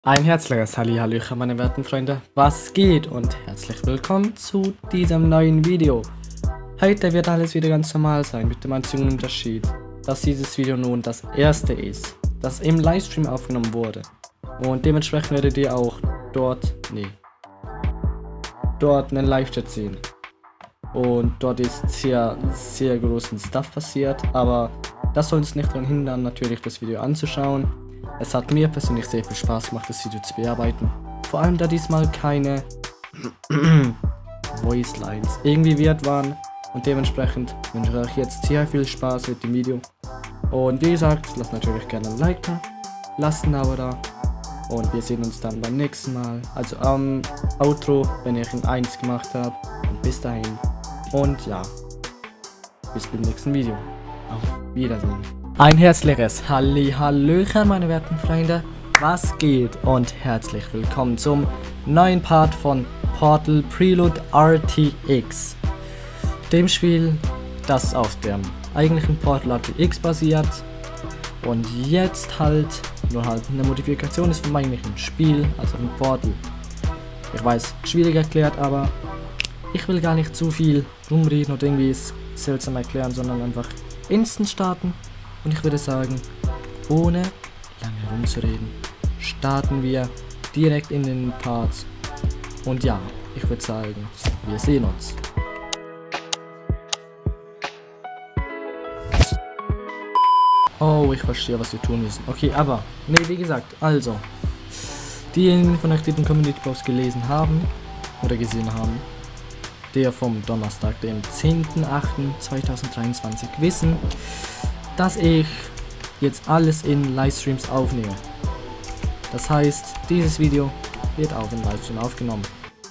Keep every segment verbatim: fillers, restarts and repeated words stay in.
Ein herzliches Hallihallöchen, meine werten Freunde, was geht und herzlich willkommen zu diesem neuen Video. Heute wird alles wieder ganz normal sein, mit dem einzigen Unterschied, dass dieses Video nun das erste ist, das im Livestream aufgenommen wurde. Und dementsprechend werdet ihr auch dort, nee, dort einen Live-Chat sehen. Und dort ist sehr, sehr großen Stuff passiert, aber das soll uns nicht daran hindern, natürlich das Video anzuschauen. Es hat mir persönlich sehr viel Spaß gemacht, das Video zu bearbeiten. Vor allem, da diesmal keine Voice Lines irgendwie weird waren. Und dementsprechend wünsche ich euch jetzt sehr viel Spaß mit dem Video. Und wie gesagt, lasst natürlich gerne ein Like da, lasst ein Abo da. Und wir sehen uns dann beim nächsten Mal. Also am Outro, wenn ich ein eins gemacht habe. Und bis dahin. Und ja, bis beim nächsten Video. Auf Wiedersehen. Ein herzliches Hallihallöchen, meine werten Freunde, was geht und herzlich willkommen zum neuen Part von Portal Prelude R T X, dem Spiel, das auf dem eigentlichen Portal R T X basiert und jetzt halt nur halt eine Modifikation ist vom eigentlichen Spiel, also vom Portal. Ich weiß, schwierig erklärt, aber ich will gar nicht zu viel rumreden oder irgendwie es seltsam erklären, sondern einfach instant starten. Und ich würde sagen, ohne lange rumzureden, starten wir direkt in den Parts. Und ja, ich würde sagen, wir sehen uns. Oh, ich verstehe, was wir tun müssen. Okay, aber, nee, wie gesagt, also, diejenigen von euch, die den Community Post gelesen haben, oder gesehen haben, der vom Donnerstag, dem zehnten achten zweitausenddreiundzwanzig, wissen, dass ich jetzt alles in Livestreams aufnehme. Das heißt, dieses Video wird auch in Livestream aufgenommen.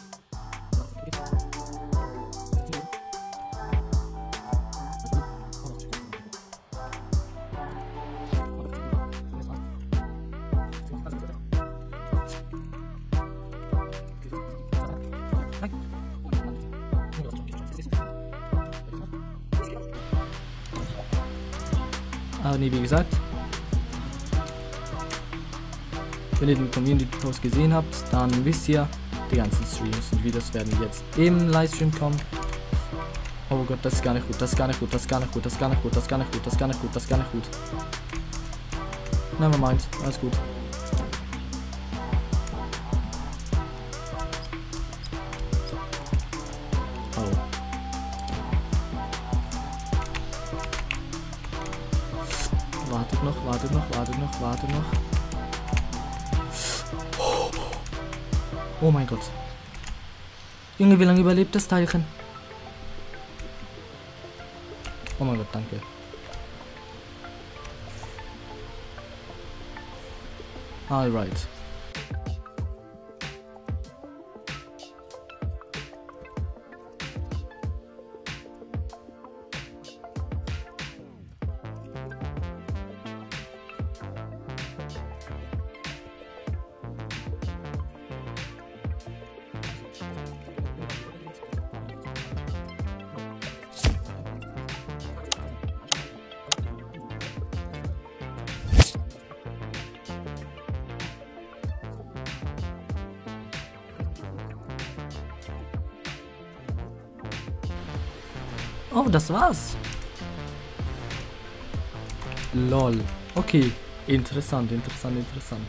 Aber nee, wie gesagt, wenn ihr den Community Post gesehen habt, dann wisst ihr, die ganzen Streams und Videos werden jetzt im Livestream kommen. Oh Gott, das ist gar nicht gut, das ist gar nicht gut, das ist gar nicht gut, das ist gar nicht gut, das ist gar nicht gut, das ist gar nicht gut, das ist gar nicht gut. Nevermind, alles gut. Oh. Wartet noch, wartet noch, wartet noch, wartet noch. Oh mein Gott. Junge, wie lange überlebt das Teilchen? Oh mein Gott, danke. Alright. Oh, das war's. Lol. Okay. Interessant, interessant, interessant.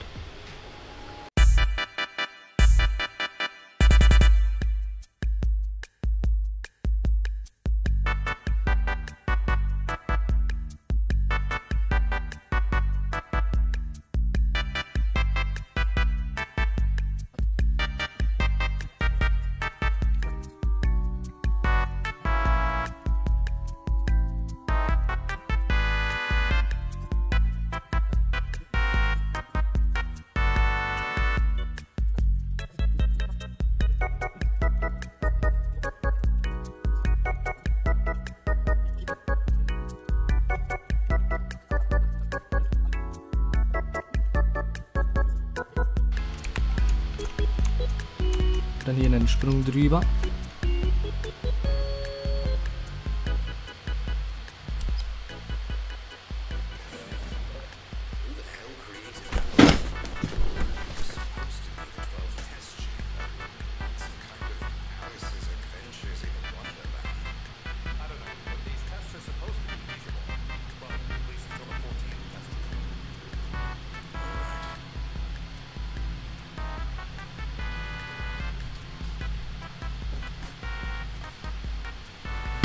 Dann hier einen Sprung drüber.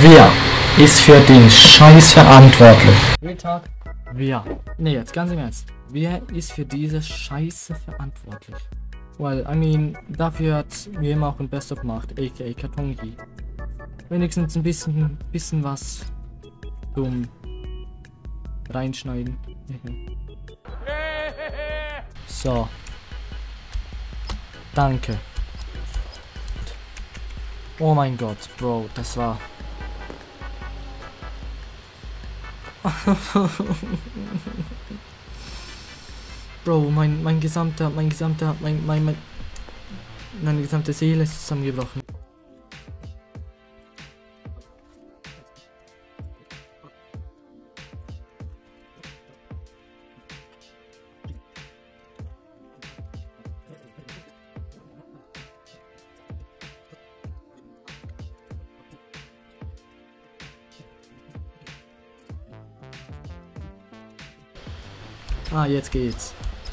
Wer ist für den Scheiß verantwortlich? Retard. Wer? Ne, jetzt ganz im Ernst. Wer ist für diese Scheiße verantwortlich? Well, I mean, dafür hat mir immer auch ein Best-of gemacht, aka Kartongi. Wenigstens ein bisschen, bisschen was zum Reinschneiden. So. Danke. Oh mein Gott, Bro, das war... Bro, mein, mein gesamter, mein gesamter, mein, mein, mein, meine gesamte Seele ist zusammengebrochen. Ah, jetzt geht's.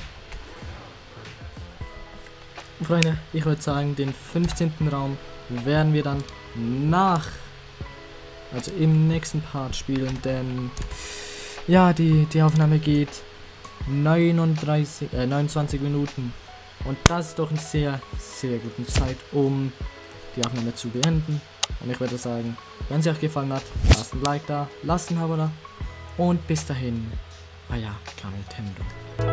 Freunde, ich würde sagen, den fünfzehnten Raum werden wir dann nach, also im nächsten Part spielen, denn ja, die, die Aufnahme geht neununddreißig, äh, neunundzwanzig Minuten und das ist doch eine sehr, sehr gute Zeit, um die Aufnahme zu beenden. Und ich würde sagen, wenn sie euch gefallen hat, lasst ein Like da, lasst ein Abo da und bis dahin, euer Nintendo.